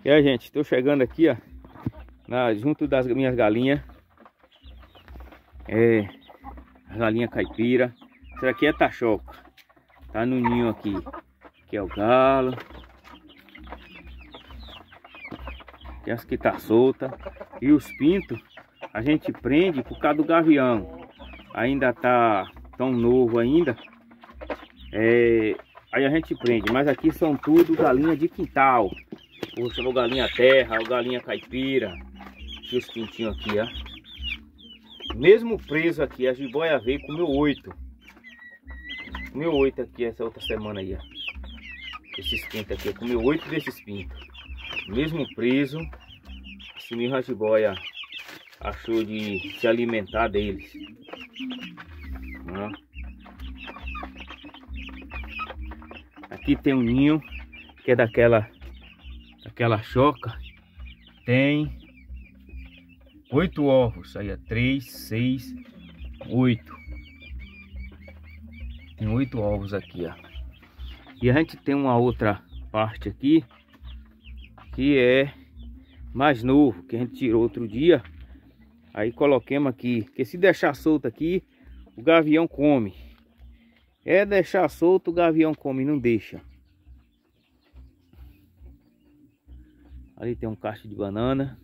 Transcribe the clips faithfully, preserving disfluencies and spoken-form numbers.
E aí, gente, estou chegando aqui, ó, na, junto das minhas galinhas. É, a galinha caipira. Essa aqui é tachoca. Tá no ninho aqui. Aqui é o galo. Tem as que tá solta. E os pintos a gente prende por causa do gavião. Ainda tá tão novo ainda. É, aí a gente prende. Mas aqui são tudo galinha de quintal. Ou chamou galinha terra, ou galinha caipira. E os pintinhos aqui, ó. Mesmo preso aqui, a jiboia veio com meu oito. Comeu oito aqui essa outra semana aí, ó. Esses pintos aqui, comeu oito desses pintos. Mesmo preso, esse mesmo a jiboia achou de se alimentar deles. Ó. Aqui tem um ninho que é daquela daquela choca. Tem oito ovos. Aí é três, seis, oito. Tem oito ovos aqui, ó. E a gente tem uma outra parte aqui que é mais novo, que a gente tirou outro dia. Aí coloquemos aqui, que se deixar solto aqui, o gavião come. É deixar solto, o gavião come, não deixa. Ali tem um cacho de banana.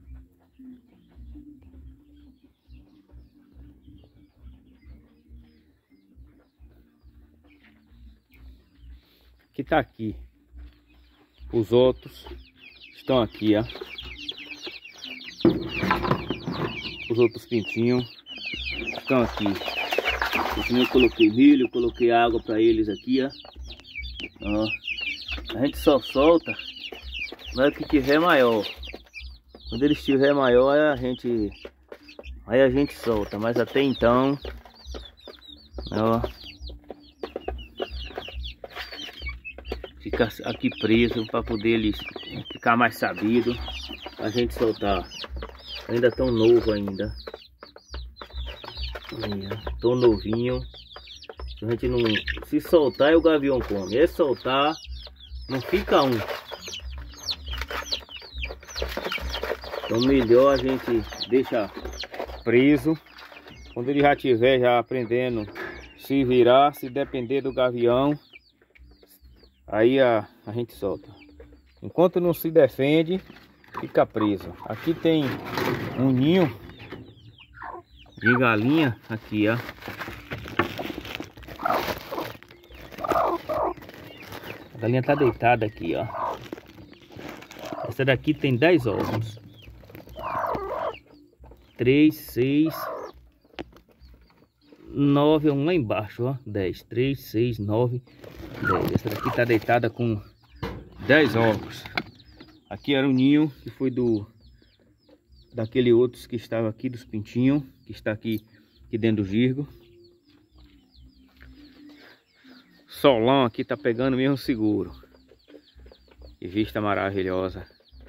Que tá aqui. Os outros estão aqui, ó. Os outros pintinhos estão aqui. Eu coloquei milho, coloquei água para eles aqui, ó. Ó. A gente só solta na hora que tiver maior. Quando ele estiver maior, aí a gente aí a gente solta, mas até então, ó, fica aqui preso para poder eles ficar mais sabido, a gente soltar. Ainda tão novo ainda. Aí, tão novinho. A gente não, se soltar, o gavião come. É soltar, não fica um. Então melhor a gente deixa preso. Quando ele já estiver já aprendendo se virar, se depender do gavião, aí a, a gente solta. Enquanto não se defende, fica preso. Aqui tem um ninho de galinha aqui, ó. A galinha tá deitada aqui, ó. Essa daqui tem dez ovos. três, seis, nove, um lá embaixo, ó. dez, três, seis, nove, dez. Essa daqui tá deitada com dez ovos. Aqui era o ninho que foi do daquele outros que estava aqui, dos pintinhos, que está aqui, aqui dentro do girgo. Solão aqui tá pegando mesmo seguro. Que vista maravilhosa.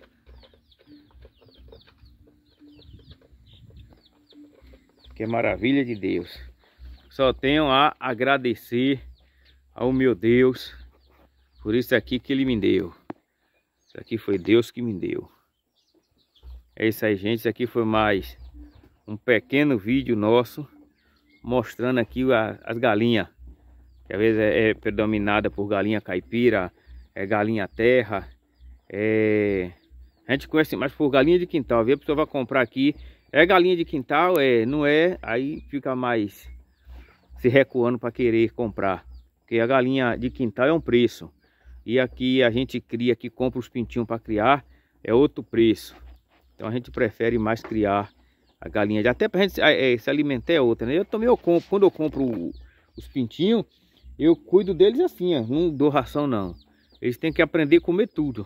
Que maravilha de Deus. Só tenho a agradecer ao meu Deus por isso aqui que ele me deu. Isso aqui foi Deus que me deu. É isso aí, gente. Isso aqui foi mais um pequeno vídeo nosso mostrando aqui a, as galinhas. Que às vezes é, é predominada por galinha caipira, é galinha terra. É... A gente conhece mais por galinha de quintal. Viu? A pessoa vai comprar aqui. É galinha de quintal, é, não é, aí fica mais se recuando para querer comprar. Porque a galinha de quintal é um preço. E aqui a gente cria, que compra os pintinhos para criar, é outro preço. Então a gente prefere mais criar a galinha. Até para a gente é, se alimentar é outra, né? Eu também eu compro, quando eu compro os pintinhos, eu cuido deles assim, ó, não dou ração não. Eles têm que aprender a comer tudo.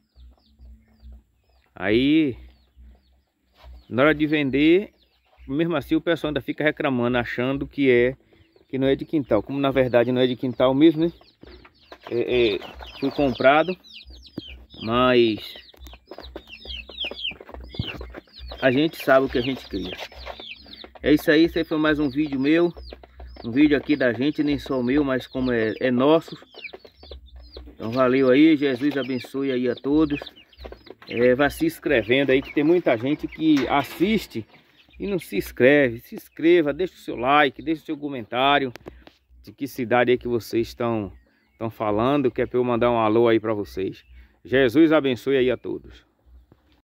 Aí... Na hora de vender, mesmo assim o pessoal ainda fica reclamando, achando que é que não é de quintal. Como na verdade não é de quintal mesmo, né? É, é, fui comprado, mas a gente sabe o que a gente cria. É isso aí, esse aí foi mais um vídeo meu. Um vídeo aqui da gente, nem só meu, mas como é, é nosso. Então valeu aí, Jesus abençoe aí a todos. É, vai se inscrevendo aí, que tem muita gente que assiste e não se inscreve. Se inscreva, deixa o seu like, deixa o seu comentário de que cidade é que vocês estão, estão falando, que é para eu mandar um alô aí para vocês. Jesus abençoe aí a todos.